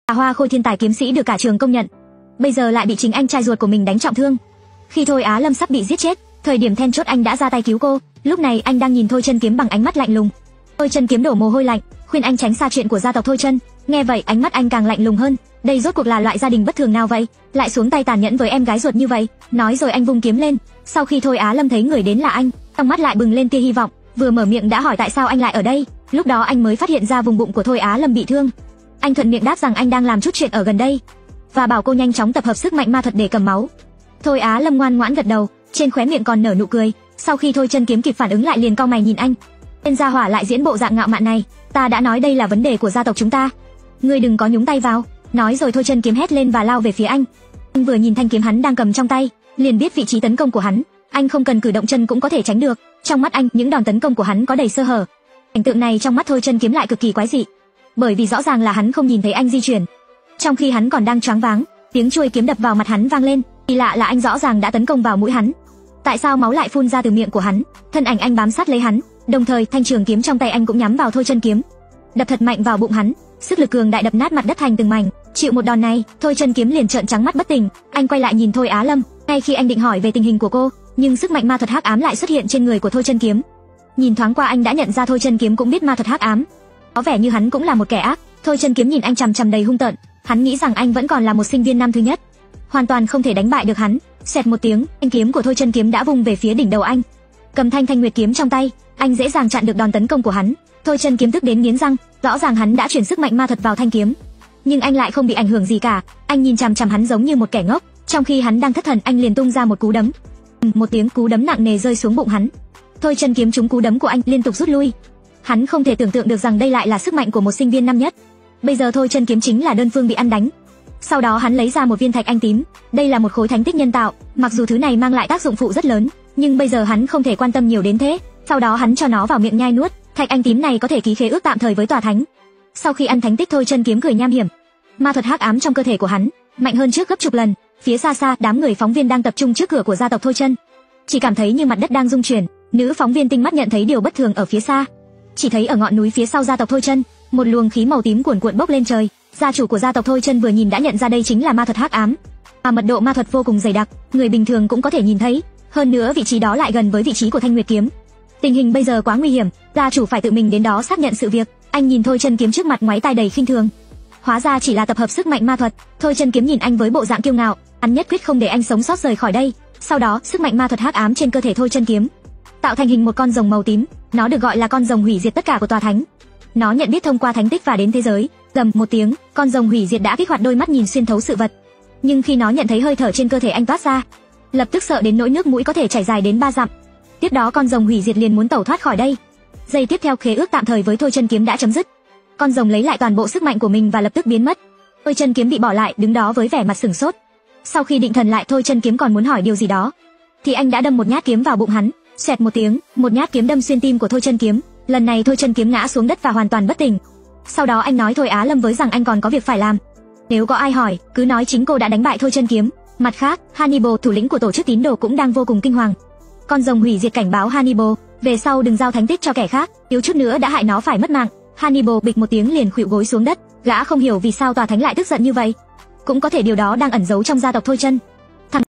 Hoa Khôi thiên tài kiếm sĩ được cả trường công nhận, bây giờ lại bị chính anh trai ruột của mình đánh trọng thương. Khi Thôi Á Lâm sắp bị giết chết, thời điểm then chốt anh đã ra tay cứu cô. Lúc này anh đang nhìn Thôi Chân Kiếm bằng ánh mắt lạnh lùng. Thôi Chân Kiếm đổ mồ hôi lạnh, khuyên anh tránh xa chuyện của gia tộc Thôi Chân. Nghe vậy ánh mắt anh càng lạnh lùng hơn. Đây rốt cuộc là loại gia đình bất thường nào vậy, lại xuống tay tàn nhẫn với em gái ruột như vậy? Nói rồi anh vung kiếm lên. Sau khi Thôi Á Lâm thấy người đến là anh, trong mắt lại bừng lên tia hy vọng, vừa mở miệng đã hỏi tại sao anh lại ở đây. Lúc đó anh mới phát hiện ra vùng bụng của Thôi Á Lâm bị thương. Anh thuận miệng đáp rằng anh đang làm chút chuyện ở gần đây và bảo cô nhanh chóng tập hợp sức mạnh ma thuật để cầm máu. Thôi Á Lâm ngoan ngoãn gật đầu, trên khóe miệng còn nở nụ cười. Sau khi Thôi Chân Kiếm kịp phản ứng lại liền cau mày nhìn anh. Tên gia hỏa lại diễn bộ dạng ngạo mạn này, ta đã nói đây là vấn đề của gia tộc chúng ta, ngươi đừng có nhúng tay vào. Nói rồi Thôi Chân Kiếm hét lên và lao về phía anh. Anh vừa nhìn thanh kiếm hắn đang cầm trong tay, liền biết vị trí tấn công của hắn. Anh không cần cử động chân cũng có thể tránh được. Trong mắt anh, những đòn tấn công của hắn có đầy sơ hở. Cảnh tượng này trong mắt Thôi Chân Kiếm lại cực kỳ quái dị, bởi vì rõ ràng là hắn không nhìn thấy anh di chuyển. Trong khi hắn còn đang choáng váng, tiếng chuôi kiếm đập vào mặt hắn vang lên. Kỳ lạ là anh rõ ràng đã tấn công vào mũi hắn. Tại sao máu lại phun ra từ miệng của hắn? Thân ảnh anh bám sát lấy hắn, đồng thời thanh trường kiếm trong tay anh cũng nhắm vào Thôi Chân Kiếm, đập thật mạnh vào bụng hắn. Sức lực cường đại đập nát mặt đất thành từng mảnh. Chịu một đòn này, Thôi Chân Kiếm liền trợn trắng mắt bất tỉnh. Anh quay lại nhìn Thôi Á Lâm, ngay khi anh định hỏi về tình hình của cô, nhưng sức mạnh ma thuật hắc ám lại xuất hiện trên người của Thôi Chân Kiếm. Nhìn thoáng qua anh đã nhận ra Thôi Chân Kiếm cũng biết ma thuật hắc ám, có vẻ như hắn cũng là một kẻ ác. Thôi Chân Kiếm nhìn anh chằm chằm đầy hung tợn, hắn nghĩ rằng anh vẫn còn là một sinh viên năm thứ nhất, hoàn toàn không thể đánh bại được hắn. Xẹt một tiếng, thanh kiếm của Thôi Chân Kiếm đã vung về phía đỉnh đầu anh. Cầm thanh nguyệt kiếm trong tay, anh dễ dàng chặn được đòn tấn công của hắn. Thôi Chân Kiếm tức đến nghiến răng, rõ ràng hắn đã chuyển sức mạnh ma thuật vào thanh kiếm, nhưng anh lại không bị ảnh hưởng gì cả. Anh nhìn chằm chằm hắn giống như một kẻ ngốc. Trong khi hắn đang thất thần, anh liền tung ra một cú đấm. Một tiếng cú đấm nặng nề rơi xuống bụng hắn. Thôi Chân Kiếm trúng cú đấm của anh liên tục rút lui. Hắn không thể tưởng tượng được rằng đây lại là sức mạnh của một sinh viên năm nhất. Bây giờ Thôi Chân Kiếm chính là đơn phương bị ăn đánh. Sau đó hắn lấy ra một viên thạch anh tím. Đây là một khối thánh tích nhân tạo, mặc dù thứ này mang lại tác dụng phụ rất lớn, nhưng bây giờ hắn không thể quan tâm nhiều đến thế. Sau đó hắn cho nó vào miệng nhai nuốt. Thạch anh tím này có thể ký khế ước tạm thời với tòa thánh. Sau khi ăn thánh tích, Thôi Chân Kiếm cười nham hiểm. Ma thuật hắc ám trong cơ thể của hắn mạnh hơn trước gấp chục lần. Phía xa xa, đám người phóng viên đang tập trung trước cửa của gia tộc Thôi Chân, chỉ cảm thấy như mặt đất đang rung chuyển. Nữ phóng viên tinh mắt nhận thấy điều bất thường ở phía xa. Chỉ thấy ở ngọn núi phía sau gia tộc Thôi Chân, một luồng khí màu tím cuồn cuộn bốc lên trời. Gia chủ của gia tộc Thôi Chân vừa nhìn đã nhận ra đây chính là ma thuật hắc ám, mà mật độ ma thuật vô cùng dày đặc, người bình thường cũng có thể nhìn thấy. Hơn nữa vị trí đó lại gần với vị trí của thanh nguyệt kiếm. Tình hình bây giờ quá nguy hiểm, gia chủ phải tự mình đến đó xác nhận sự việc. Anh nhìn Thôi Chân Kiếm trước mặt ngoáy tai đầy khinh thường. Hóa ra chỉ là tập hợp sức mạnh ma thuật. Thôi Chân Kiếm nhìn anh với bộ dạng kiêu ngạo, hắn nhất quyết không để anh sống sót rời khỏi đây. Sau đó, sức mạnh ma thuật hắc ám trên cơ thể Thôi Chân Kiếm tạo thành hình một con rồng màu tím, nó được gọi là con rồng hủy diệt tất cả của tòa thánh. Nó nhận biết thông qua thánh tích và đến thế giới. Gầm một tiếng, con rồng hủy diệt đã kích hoạt đôi mắt nhìn xuyên thấu sự vật. Nhưng khi nó nhận thấy hơi thở trên cơ thể anh toát ra, lập tức sợ đến nỗi nước mũi có thể chảy dài đến 3 dặm. Tiếp đó con rồng hủy diệt liền muốn tẩu thoát khỏi đây. Giây tiếp theo, khế ước tạm thời với Thôi Chân Kiếm đã chấm dứt. Con rồng lấy lại toàn bộ sức mạnh của mình và lập tức biến mất. Thôi Chân Kiếm bị bỏ lại đứng đó với vẻ mặt sửng sốt. Sau khi định thần lại, Thôi Chân Kiếm còn muốn hỏi điều gì đó, thì anh đã đâm một nhát kiếm vào bụng hắn. Xoẹt một tiếng, một nhát kiếm đâm xuyên tim của Thôi Chân Kiếm. Lần này Thôi Chân Kiếm ngã xuống đất và hoàn toàn bất tỉnh. Sau đó anh nói Thôi Á Lâm với rằng anh còn có việc phải làm. Nếu có ai hỏi, cứ nói chính cô đã đánh bại Thôi Chân Kiếm. Mặt khác, Hannibal, thủ lĩnh của tổ chức tín đồ, cũng đang vô cùng kinh hoàng. Con rồng hủy diệt cảnh báo Hannibal, về sau đừng giao thánh tích cho kẻ khác, yếu chút nữa đã hại nó phải mất mạng. Hannibal bịch một tiếng liền khuỵu gối xuống đất. Gã không hiểu vì sao tòa thánh lại tức giận như vậy, cũng có thể điều đó đang ẩn giấu trong gia tộc Thôi Chân.